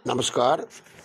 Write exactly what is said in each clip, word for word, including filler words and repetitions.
नमस्कार।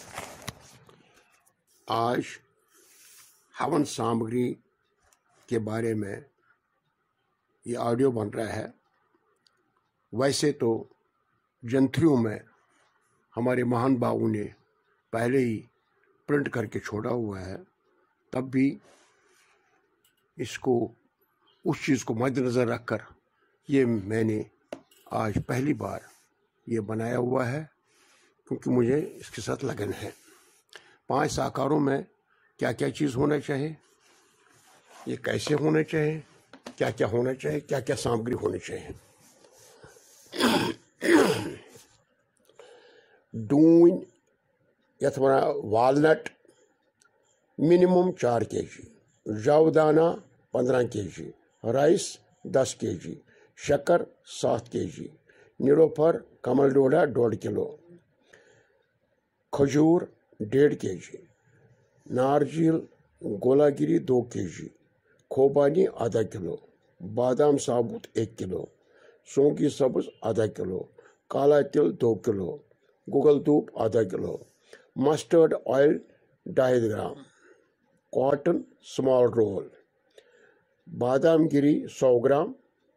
आज हवन सामग्री के बारे में ये ऑडियो बन रहा है। वैसे तो जंत्रियों में हमारे महान बाबू ने पहले ही प्रिंट करके छोड़ा हुआ है, तब भी इसको उस चीज़ को मद्देनज़र रखकर ये मैंने आज पहली बार ये बनाया हुआ है, क्योंकि मुझे इसके साथ लगन है। पांच साकारों में क्या क्या चीज़ होना चाहिए, ये कैसे होना चाहिए, क्या क्या होना चाहिए, क्या क्या सामग्री होनी चाहिए। डून यथ वना वालनट मिनिमम चार के जी, जवदाना पंद्रह के जी, राइस दस के जी, शक्कर सात के जी, नीलोफर कमल डोडा डेढ़ किलो, खजूर डेढ़ के जी, नारजिल गोलागिरी दो के जी, खोबानी आधा किलो, बादाम साबुत एक किलो, सौंगी सब्ज आधा किलो, काला तिल दो किलो, गुगल धूप आधा किलो, मस्टर्ड ऑयल ढाई ग्राम, कॉटन स्मॉल रोल, बादाम गिरी सौ ग्राम,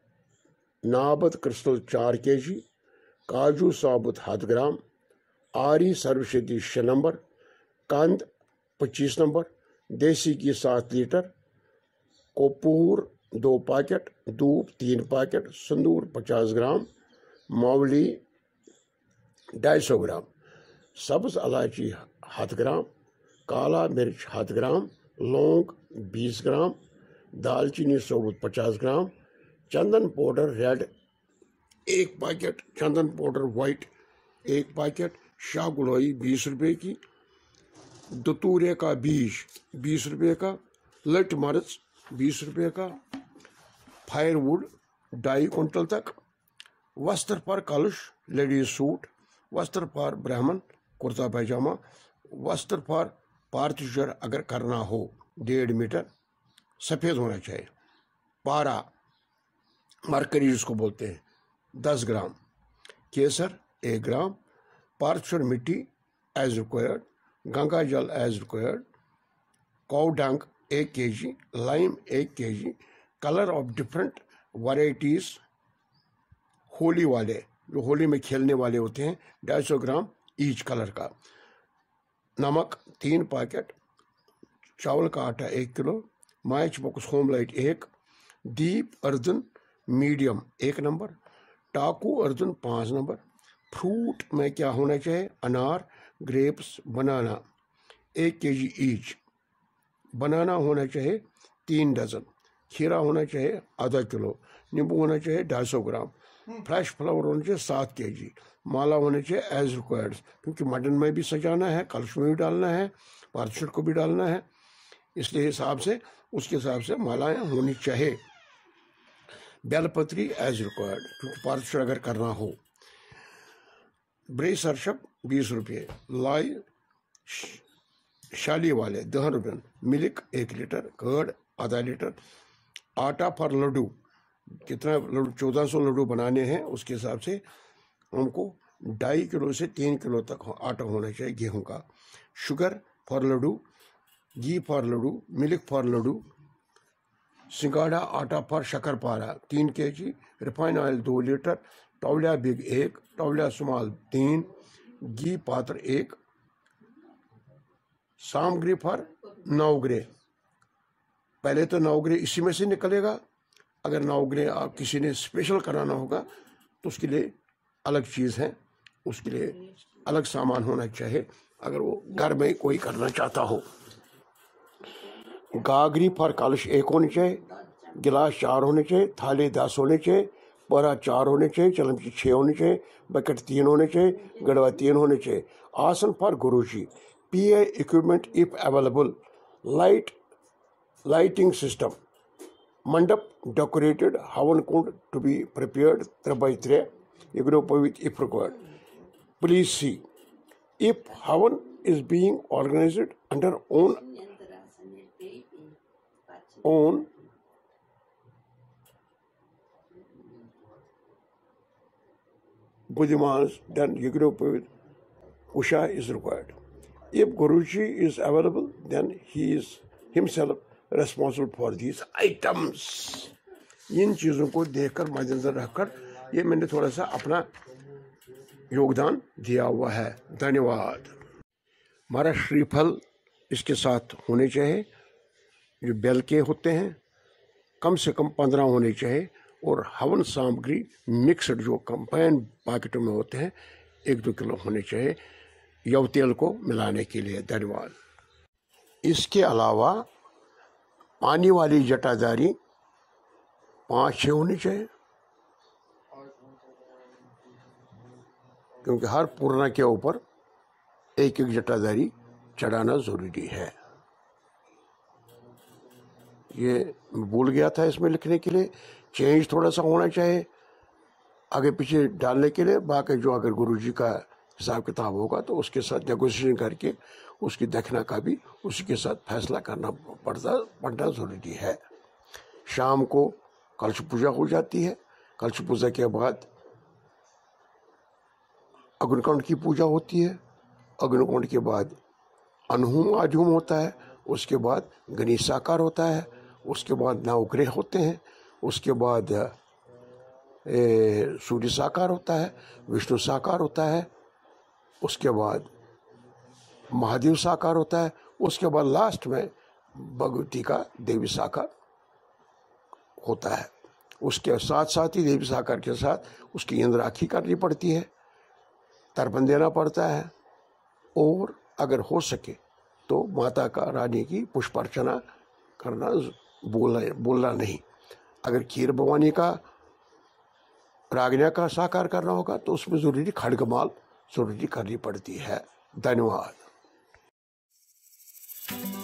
नाबद क्रिस्टल चार के जी, काजू साबुत हद ग्राम, आरी सर्वसिद्धि छः नंबर, कंद पच्चीस नंबर, देसी घी सात लीटर, कपूर दो पैकेट, धूप तीन पैकेट, संदूर पचास ग्राम, मौली ढाई सौ ग्राम, सब्ज इलायची हद ग्राम, काला मिर्च हद ग्राम, लौंग बीस ग्राम, दालचीनी साबुत पचास ग्राम, चंदन पाउडर रेड एक पैकेट, चंदन पाउडर वाइट एक पैकेट, शाह गुलोई बीस रुपये की, दतूरे का बीज बीस रुपये का, लट मर्च बीस रुपये का, फायरवुड ढाई कुंटल तक, वस्त्र पर कलश लेडीज सूट, वस्त्र पर ब्राह्मण कुर्ता पैजामा, वस्त्र पर पार्थचर अगर करना हो डेढ़ मीटर सफ़ेद होना चाहिए, पारा मरकरी जिसको बोलते हैं दस ग्राम, केसर एक ग्राम, पार्थचर मिट्टी एज रिक्वायर्ड, गंगा जल एज रिक्वायर्ड, काउ डंग एक के जी, लाइम एक K G, colour of different varieties Holi वाले जो होली में खेलने वाले होते हैं ढाई सौ ग्राम ईच कलर का, नमक तीन पैकेट, चावल का आटा एक किलो, मैच बॉक्स होम लाइट एक, दीप अर्जुन मीडियम एक नंबर, टाकू अर्जुन पाँच नंबर। फ्रूट में क्या होना चाहिए, अनार ग्रेप्स बनाना एक के जी ईच, बनाना होना चाहिए तीन डजन, खीरा होना चाहिए आधा किलो, नींबू होना चाहिए ढाई सौ ग्राम, फ्रेश फ्लावर होना चाहिए सात के जी, माला होना चाहिए एज रिक्वायर्ड, क्योंकि मटन में भी सजाना है, कलश में भी डालना है, पार्चर को भी डालना है, इसलिए हिसाब से उसके हिसाब से मालाएं होनी चाहिए। बेलपत्री एज रिक्वायर्ड, क्योंकि पार्चर अगर करना हो। ब्रेस सरशप बीस रुपये, लाई शाली वाले दस रुपये, मिल्क एक लीटर, कर्ड आधा लीटर, आटा फॉर लड्डू कितना लड्डू चौदह सौ लड्डू बनाने हैं उसके हिसाब से हमको ढाई किलो से तीन किलो तक आटा होना चाहिए गेहूं का, sugar for laddoo, ghee for laddoo, milk for laddoo, सिंगाड़ा आटा फॉर शक्कर पारा तीन के जी, रिफाइन ऑयल दो लीटर, टॉवलिया बिग एक, टॉवलिया स्मॉल तीन, घी पात्र एक, सामग्री फॉर नवग्रे, पहले तो नवग्रे इसी में से निकलेगा, अगर नवग्रे आप किसी ने स्पेशल कराना होगा तो उसके लिए अलग चीज़ है, उसके लिए अलग सामान होना चाहिए अगर वो घर में कोई करना चाहता हो। गागरी फॉर कलश एक होनी चाहिए, गिलास चार होने चाहिए, थाली दस होने चाहिए, परा चार होने चाहिए, चलमची छः होने चाहिए, बकेट तीन होने चाहिए, गड़वा तीन होने चाहिए, आसन for Guruji, P A equipment if available, light lighting system, mandap decorated, havan kund to be prepared three by three, with if required. Please see, if havan is being organized under own own Buddhimas, then you grow with Usha is required. If Guruji is available, then he is himself responsible for these items. इन चीज़ों को देखकर मद्देनजर रखकर ये मैंने थोड़ा सा अपना योगदान दिया हुआ है। धन्यवाद। हमारा श्रीफल इसके साथ होने चाहिए, जो बेल के होते हैं कम से कम पंद्रह होने चाहिए, और हवन सामग्री मिक्सड जो कंबाइन पैकेटों में होते हैं एक दो किलो होने चाहिए यव तेल को मिलाने के लिए। धन्यवाद। इसके अलावा पानी वाली जटाधारी पाँच छः होनी चाहिए, क्योंकि हर पूर्णा के ऊपर एक एक जटाधारी चढ़ाना जरूरी है। ये भूल गया था इसमें लिखने के लिए, चेंज थोड़ा सा होना चाहिए आगे पीछे डालने के लिए। बाकी जो अगर गुरुजी का हिसाब किताब होगा तो उसके साथ नेगोशिएशन करके उसकी दक्षिणा का भी उसी के साथ फैसला करना पड़ता पड़ना जरूरी है। शाम को कलश पूजा हो जाती है। कलश पूजा के बाद अग्निकुंड की पूजा होती है। अग्निकुंड के बाद अनहुम आजहुम होता है। उसके बाद गणेश साकार होता है। उसके बाद नवग्रह होते हैं। उसके बाद सूर्य साकार होता है, विष्णु साकार होता है। उसके बाद महादेव साकार होता है। उसके बाद लास्ट में भगवती का देवी साकार होता है। उसके साथ साथ ही देवी साकार के साथ उसकी इंद्राक्षी करनी पड़ती है, तर्पण देना पड़ता है, और अगर हो सके तो माता का रानी की पुष्प अर्चना करना बोलना बोलना नहीं। अगर खीर भवानी का रागना का साकार करना होगा तो उसमें जरूरी खड्गमाल जरूरी करनी पड़ती है। धन्यवाद।